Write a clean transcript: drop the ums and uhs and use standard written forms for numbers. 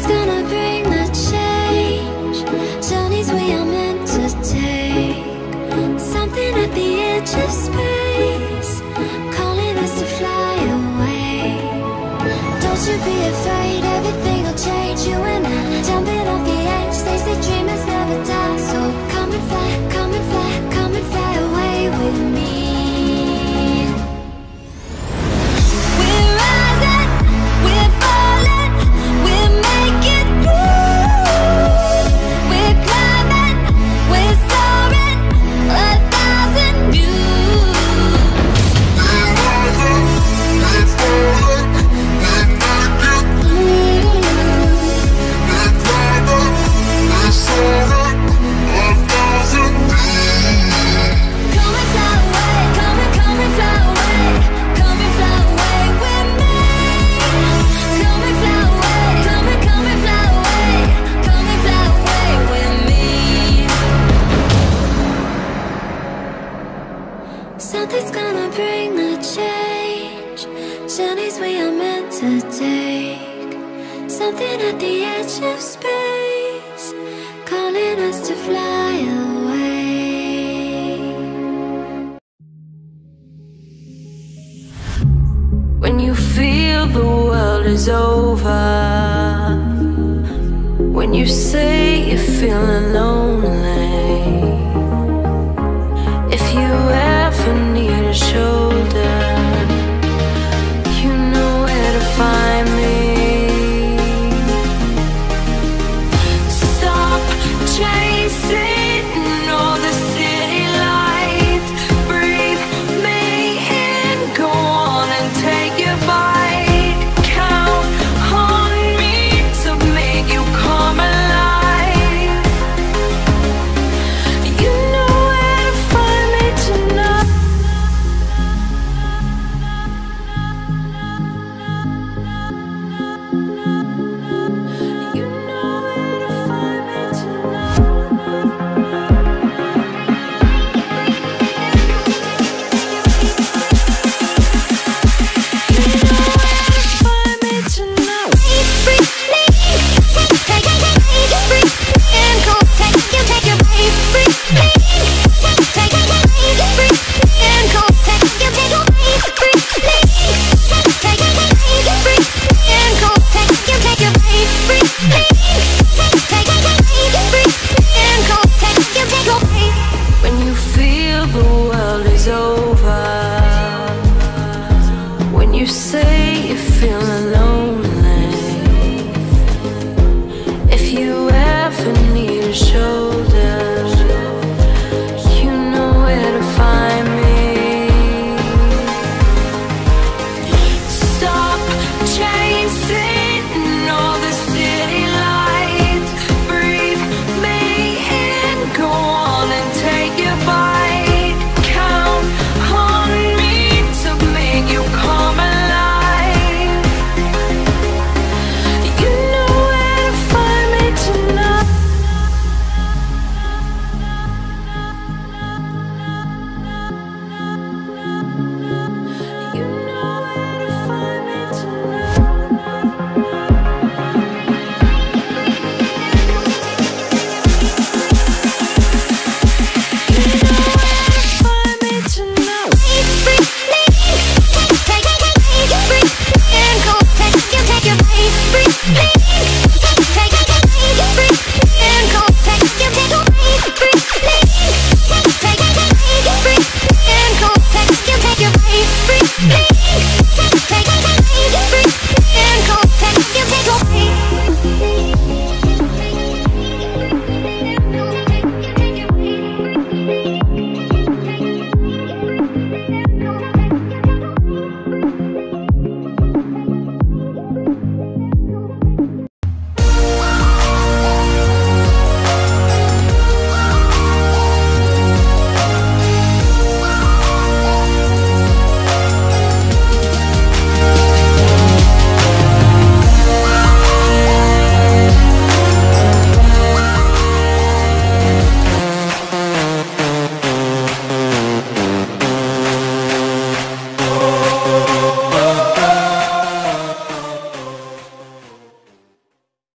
Something's gonna bring the change. Journeys we are meant to take. Something at the edge of space, calling us to fly away. Don't you be afraid, everything will change. You and I, jumping off the edge. They say dreamers never die. So come and fly, come and fly, come and fly away with me. We're rising, we're falling, we're making through. We're climbing, we're soaring, 1,000 views. We're rising, we're falling, we're making through. We're climbing, we're soaring, 1,000 views. Come and fly away, come and fly away, come and fly away with me. Come and fly away, come and fly away, come and fly away with me. Something's gonna bring the change. Journeys we are meant to take. Something at the edge of space, calling us to fly away. When you feel the world is over, when you say you're feeling lonely, if you ever need a shoulder, you know where to find me. Stop chasing all the city lights. Breathe me in, go on and take your bite. Count on me to make you come alive. You know where to find me tonight. You know where to find me tonight. You know where to find me tonight. When you feel the world is over, when you say you're feeling lonely, if you ever need a show,